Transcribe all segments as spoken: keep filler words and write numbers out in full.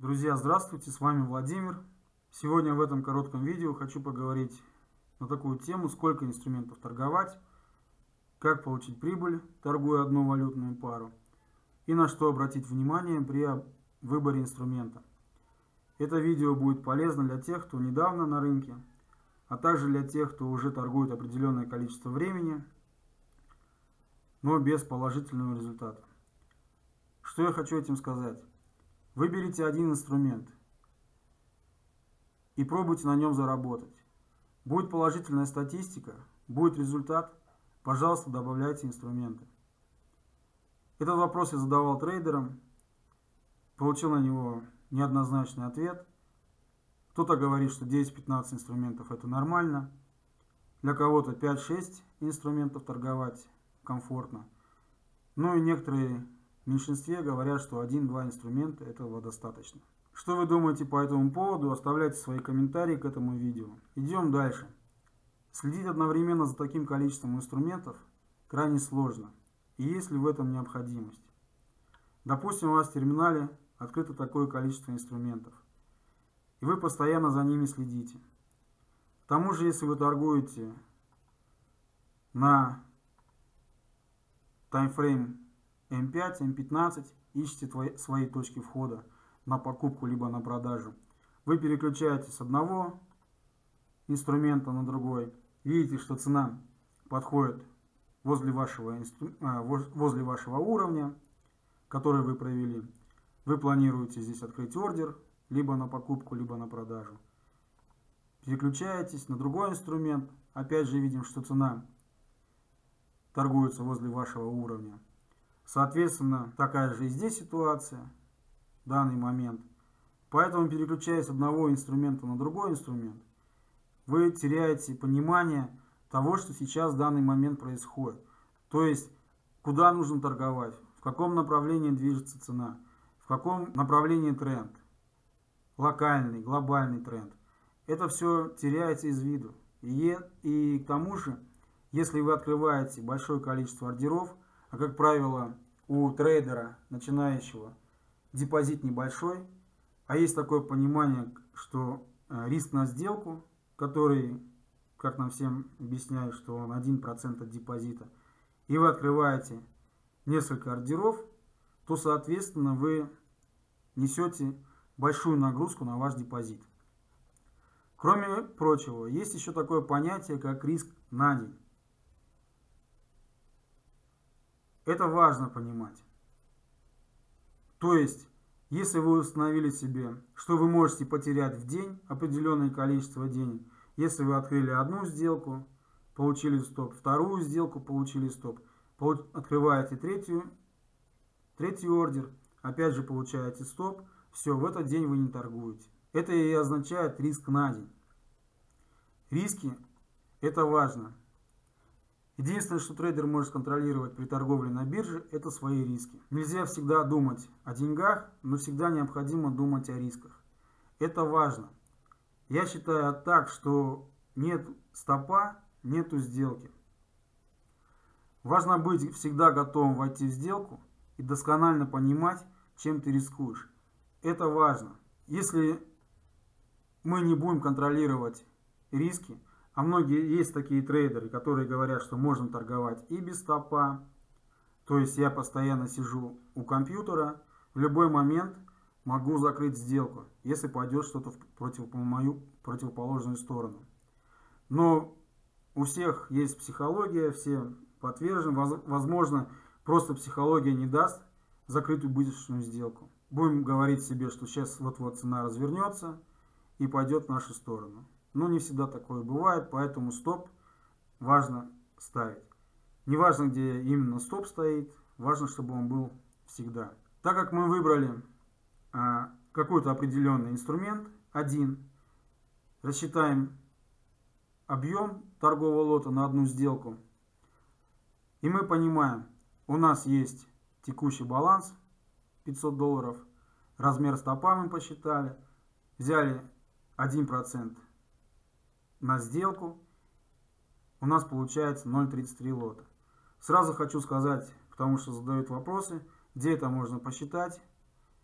Друзья, здравствуйте, с вами Владимир. Сегодня в этом коротком видео хочу поговорить на такую тему: сколько инструментов торговать, как получить прибыль, торгуя одну валютную пару, и на что обратить внимание при выборе инструмента. Это видео будет полезно для тех, кто недавно на рынке, а также для тех, кто уже торгует определенное количество времени, но без положительного результата. Что я хочу этим сказать? Выберите один инструмент и пробуйте на нем заработать. Будет положительная статистика, будет результат, пожалуйста, добавляйте инструменты. Этот вопрос я задавал трейдерам, получил на него неоднозначный ответ. Кто-то говорит, что десять-пятнадцать инструментов это нормально, для кого-то пять-шесть инструментов торговать комфортно. Ну и некоторые в меньшинстве говорят, что один-два инструмента этого достаточно. Что вы думаете по этому поводу? Оставляйте свои комментарии к этому видео. Идем дальше. Следить одновременно за таким количеством инструментов крайне сложно. И есть ли в этом необходимость? Допустим, у вас в терминале открыто такое количество инструментов, и вы постоянно за ними следите. К тому же, если вы торгуете на таймфрейм эм пять, эм пятнадцать, ищете твои, свои точки входа на покупку либо на продажу, вы переключаетесь с одного инструмента на другой, видите, что цена подходит возле вашего, возле вашего уровня, который вы провели. Вы планируете здесь открыть ордер либо на покупку, либо на продажу. Переключаетесь на другой инструмент, опять же видим, что цена торгуется возле вашего уровня. Соответственно, такая же и здесь ситуация в данный момент. Поэтому, переключаясь с одного инструмента на другой инструмент, вы теряете понимание того, что сейчас в данный момент происходит. То есть, куда нужно торговать, в каком направлении движется цена, в каком направлении тренд, локальный, глобальный тренд. Это все теряется из виду. И, и к тому же, если вы открываете большое количество ордеров, а как правило у трейдера начинающего депозит небольшой, а есть такое понимание, что риск на сделку, который, как нам всем объясняют, что он один процент от депозита, и вы открываете несколько ордеров, то, соответственно, вы несете большую нагрузку на ваш депозит. Кроме прочего, есть еще такое понятие, как риск на день. Это важно понимать. То есть, если вы установили себе, что вы можете потерять в день определенное количество денег, если вы открыли одну сделку, получили стоп, вторую сделку, получили стоп, открываете третью, третий ордер, опять же получаете стоп, все, в этот день вы не торгуете. Это и означает риск на день. Риски – это важно. Единственное, что трейдер может контролировать при торговле на бирже, это свои риски. Нельзя всегда думать о деньгах, но всегда необходимо думать о рисках. Это важно. Я считаю так, что нет стопа, нету сделки. Важно быть всегда готовым войти в сделку и досконально понимать, чем ты рискуешь. Это важно. Если мы не будем контролировать риски, а многие есть такие трейдеры, которые говорят, что можно торговать и без стопа. То есть я постоянно сижу у компьютера, в любой момент могу закрыть сделку, если пойдет что-то в против, мою противоположную сторону. Но у всех есть психология, все подтверждены. Возможно, просто психология не даст закрыть убыточную сделку. Будем говорить себе, что сейчас вот-вот цена развернется и пойдет в нашу сторону. Но не всегда такое бывает, поэтому стоп важно ставить. Не важно, где именно стоп стоит, важно, чтобы он был всегда. Так как мы выбрали а, какой-то определенный инструмент, один, рассчитаем объем торгового лота на одну сделку, и мы понимаем, у нас есть текущий баланс пятьсот долларов, размер стопа мы посчитали, взяли один процент на сделку, у нас получается ноль целых тридцать три лота. Сразу хочу сказать, потому что задают вопросы, где это можно посчитать.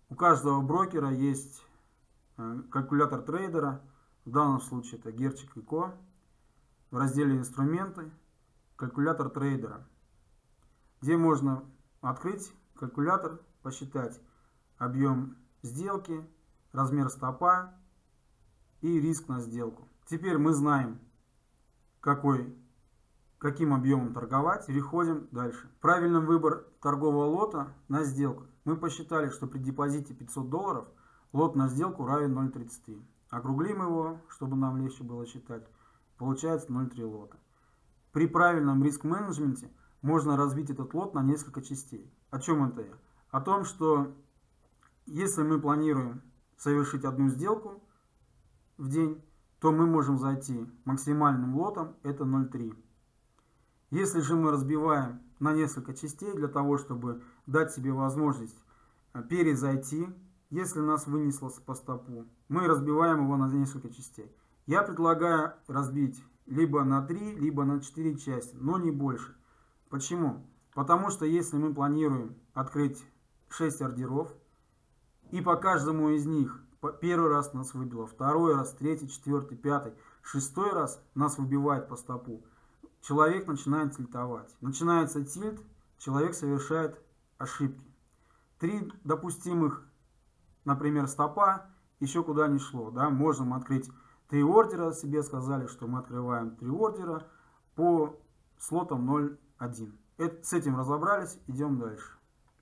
У каждого брокера есть калькулятор трейдера, в данном случае это Герчик и Ко. В разделе «Инструменты» калькулятор трейдера, где можно открыть калькулятор, посчитать объем сделки, размер стопа и риск на сделку. Теперь мы знаем, какой, каким объемом торговать. Переходим дальше. Правильный выбор торгового лота на сделку. Мы посчитали, что при депозите пятьсот долларов лот на сделку равен ноль целых тридцать три. Округлим его, чтобы нам легче было считать. Получается ноль целых три лота. При правильном риск-менеджменте можно разбить этот лот на несколько частей. О чем это я? О том, что если мы планируем совершить одну сделку в день, то мы можем зайти максимальным лотом, это ноль целых три. Если же мы разбиваем на несколько частей для того, чтобы дать себе возможность перезайти, если нас вынесло по стопу, мы разбиваем его на несколько частей. Я предлагаю разбить либо на три, либо на четыре части, но не больше. Почему? Потому что если мы планируем открыть шесть ордеров, и по каждому из них первый раз нас выбило, второй раз, третий, четвертый, пятый, шестой раз нас выбивает по стопу, человек начинает тильтовать. Начинается тильт, человек совершает ошибки. Три допустимых, например, стопа еще куда не шло. Да? Можем открыть три ордера, себе сказали, что мы открываем три ордера по слотам ноль целых один. С этим разобрались, идем дальше.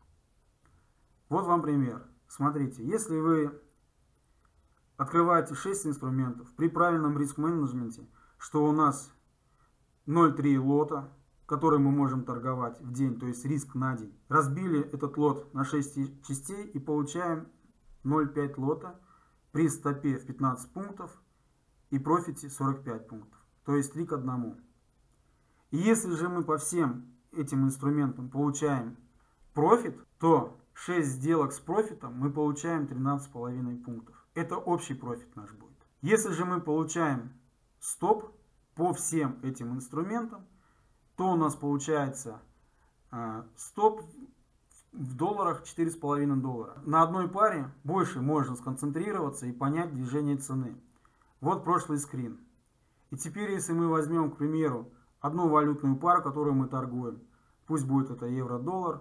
Вот вам пример. Смотрите, если вы открываете шесть инструментов при правильном риск-менеджменте, что у нас ноль целых три лота, который мы можем торговать в день, то есть риск на день, разбили этот лот на шесть частей и получаем ноль целых пять лота при стопе в пятнадцать пунктов и профите сорок пять пунктов, то есть три к одному. И если же мы по всем этим инструментам получаем профит, то шесть сделок с профитом мы получаем тринадцать целых пять десятых пунктов. Это общий профит наш будет. Если же мы получаем стоп по всем этим инструментам, то у нас получается э, стоп в долларах четыре с половиной доллара. На одной паре больше можно сконцентрироваться и понять движение цены. Вот прошлый скрин. И теперь, если мы возьмем, к примеру, одну валютную пару, которую мы торгуем, пусть будет это евро-доллар,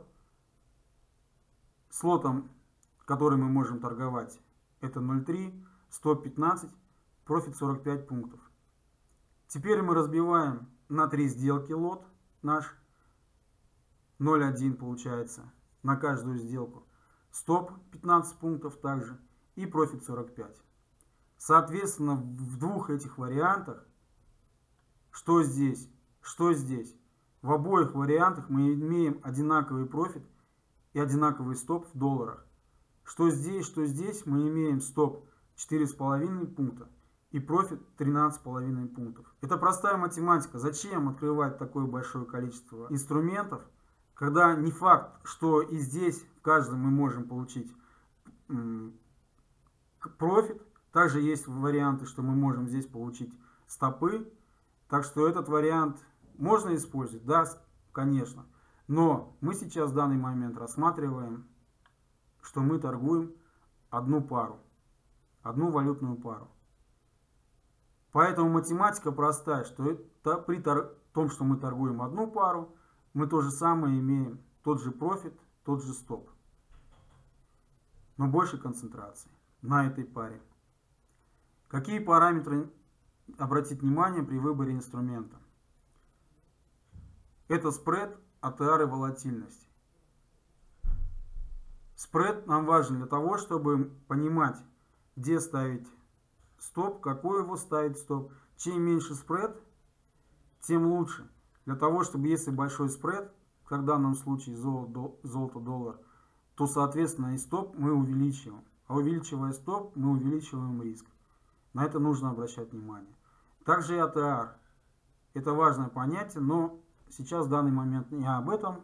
с лотом, который мы можем торговать, это ноль целых три, стоп пятнадцать, профит сорок пять пунктов. Теперь мы разбиваем на три сделки лот наш, ноль целых один получается на каждую сделку, стоп пятнадцать пунктов также и профит сорок пять. Соответственно, в двух этих вариантах, что здесь, что здесь, в обоих вариантах мы имеем одинаковый профит и одинаковый стоп в долларах. Что здесь, что здесь, мы имеем стоп четыре с половиной пункта и профит тринадцать с половиной пунктов. Это простая математика. Зачем открывать такое большое количество инструментов, когда не факт, что и здесь в каждом мы можем получить профит. Также есть варианты, что мы можем здесь получить стопы. Так что этот вариант можно использовать, да, конечно. Но мы сейчас в данный момент рассматриваем, что мы торгуем одну пару, одну валютную пару. Поэтому математика простая, что это при том, что мы торгуем одну пару, мы то же самое имеем, тот же профит, тот же стоп. Но больше концентрации на этой паре. Какие параметры обратить внимание при выборе инструмента? Это спред, эй ти ар и волатильность. Спред нам важен для того, чтобы понимать, где ставить стоп, какой его ставить стоп. Чем меньше спред, тем лучше. Для того, чтобы если большой спред, как в данном случае золото-доллар, то соответственно и стоп мы увеличиваем. А увеличивая стоп, мы увеличиваем риск. На это нужно обращать внимание. Также и эй ти ар. Это важное понятие, но сейчас в данный момент не об этом.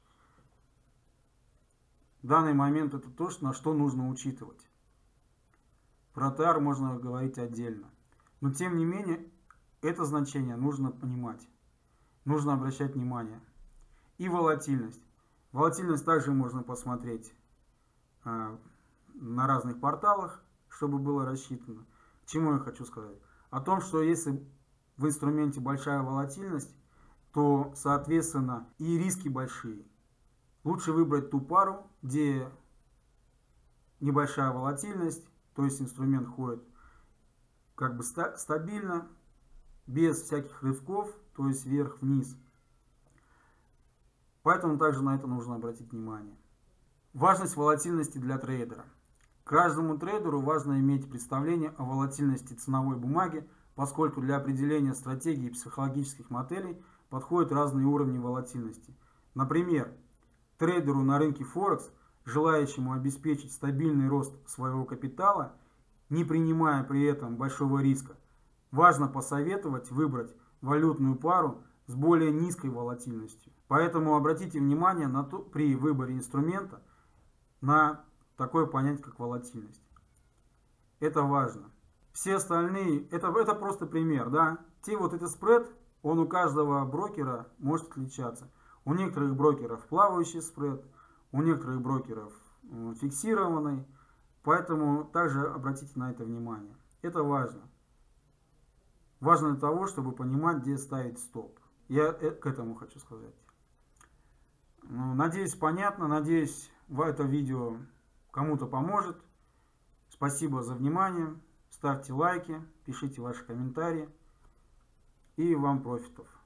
В данный момент это то, на что нужно учитывать. Про эй ти ар можно говорить отдельно. Но тем не менее, это значение нужно понимать. Нужно обращать внимание. И волатильность. Волатильность также можно посмотреть на разных порталах, чтобы было рассчитано. К чему я хочу сказать? О том, что если в инструменте большая волатильность, то, соответственно, и риски большие. Лучше выбрать ту пару, где небольшая волатильность, то есть инструмент ходит как бы стабильно, без всяких рывков, то есть вверх-вниз. Поэтому также на это нужно обратить внимание. Важность волатильности для трейдера. Каждому трейдеру важно иметь представление о волатильности ценовой бумаги, поскольку для определения стратегии психологических моделей подходят разные уровни волатильности. Например, трейдеру на рынке Форекс, желающему обеспечить стабильный рост своего капитала, не принимая при этом большого риска, важно посоветовать выбрать валютную пару с более низкой волатильностью. Поэтому обратите внимание на то, при выборе инструмента на такое понятие, как волатильность. Это важно. Все остальные, это, это просто пример, да. Те вот этот спред, он у каждого брокера может отличаться. У некоторых брокеров плавающий спред, у некоторых брокеров фиксированный. Поэтому также обратите на это внимание. Это важно. Важно для того, чтобы понимать, где ставить стоп. Я к этому хочу сказать. Надеюсь, понятно. Надеюсь, это видео кому-то поможет. Спасибо за внимание. Ставьте лайки, пишите ваши комментарии. И вам профитов.